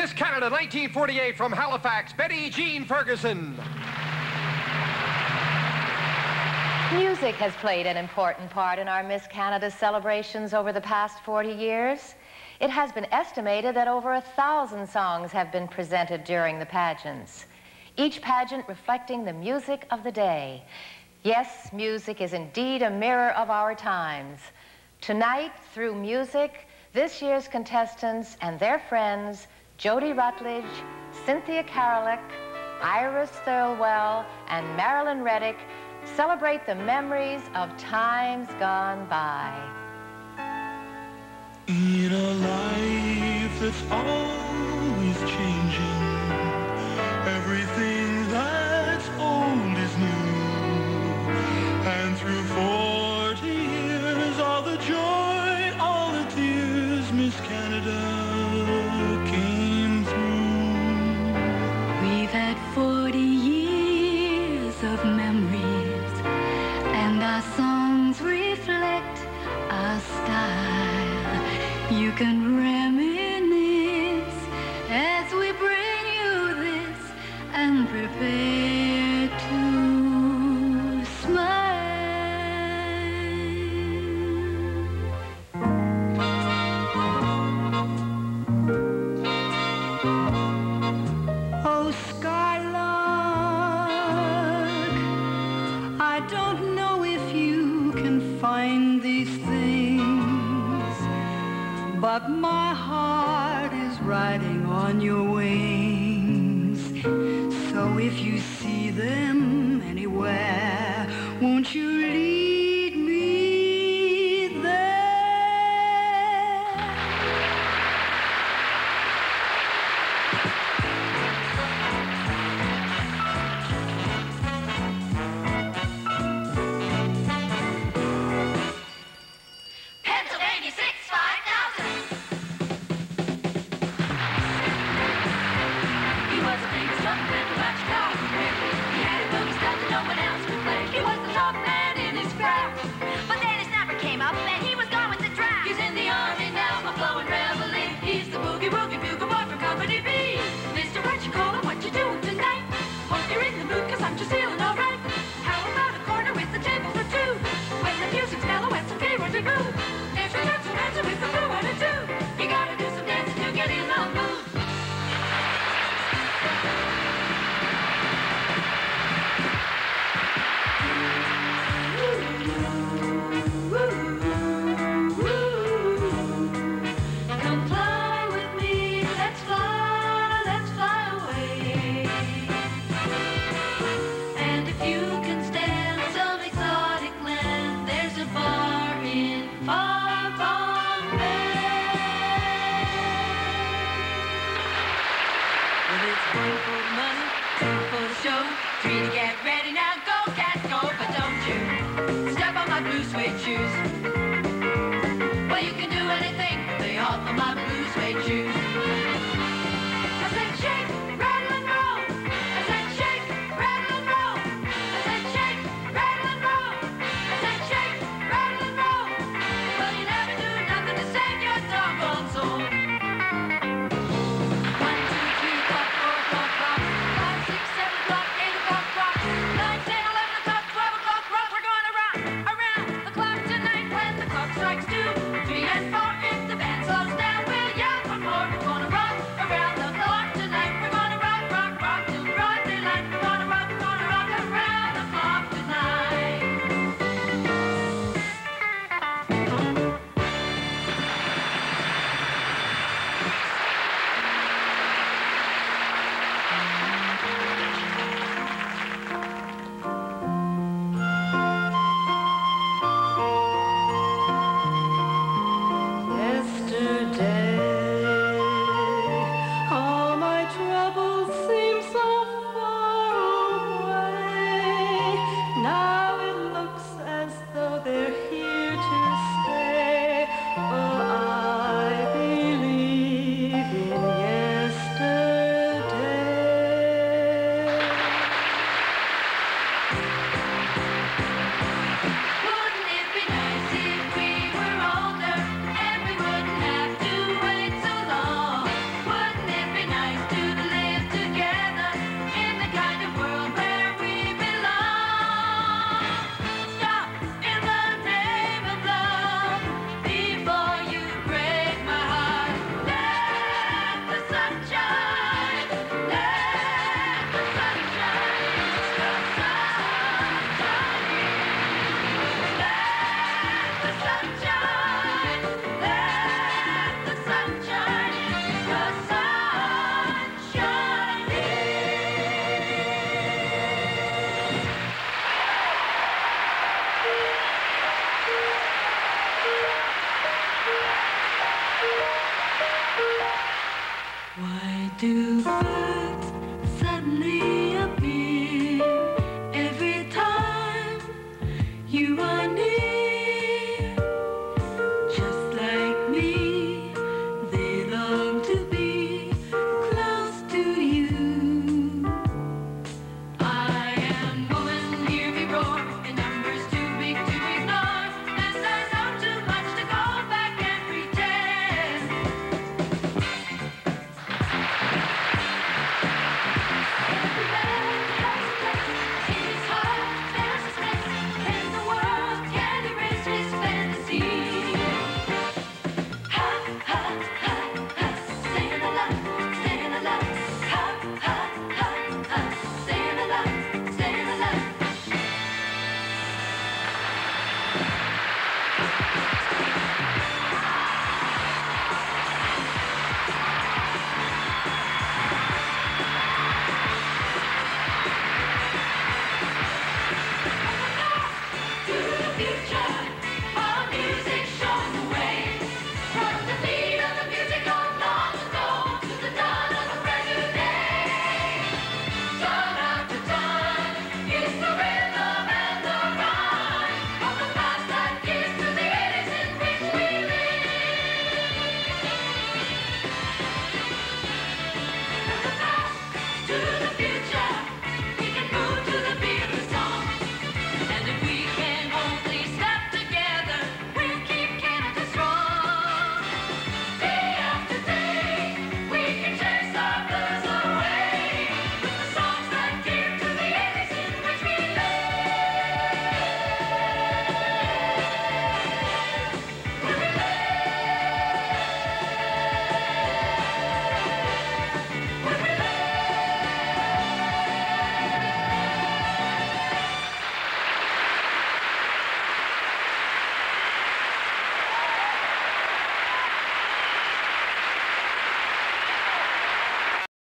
Miss Canada 1948 from Halifax, Betty Jean Ferguson. Music has played an important part in our Miss Canada celebrations over the past 40 years. It has been estimated that over 1,000 songs have been presented during the pageants, each pageant reflecting the music of the day. Yes, music is indeed a mirror of our times. Tonight, through music, this year's contestants and their friends, Jodi Rutledge, Cynthia Kereluk, Iris Thurlwell, and Marilyn Reddick, celebrate the memories of times gone by. In a life that's always changing, everything that's old is new. And through 40 years, all the joy, all the tears, Miss Canada came through. We've had 40 years of memories, and our songs reflect our style. You can reminisce as we bring you this and prepare to smile. Oh, Skylark, I don't know if you can find these things, but my heart is riding on your wings. So if you see them anywhere, won't you lead me there? Pt.6, 5,000. He was a famous trumpet who got Chicago great. He had a boogie style that no one else could play. He was the top man in his crowd. But then his number came up and he was gone with the draft. He's in the army now, a flowing reveille. He's the boogie woogie bugle boy from Company B. Mr. What you call him, what you doing tonight? Hope you're in the mood, cause I'm just feeling alright. How about a corner with the table for two? When the music's mellow and some favors we move. There's a chance to answer with the blue one and two. You gotta do some dancing to get in the mood. Comply with me, let's fly away. And if you can stand some exotic land, there's a bar in far Bombay. Well, it's one for the money, two for the show, three to get ready now, go cats go, but don't you step on my blue suede shoes. Well, you can do anything, lay off of my blue suede shoes. I said shake, rattle and roll. I said shake, rattle and roll. I said shake, rattle and roll. I said shake, rattle and roll. Well, you never do nothing to save your doggone soul. 1, 2, 3 o'clock, 4 o'clock, rock. 5, 6, 7 o'clock, 8 o'clock, rock. 9, 10, 11 o'clock, 12 o'clock, rock. We're going to rock around the clock tonight. Why do birds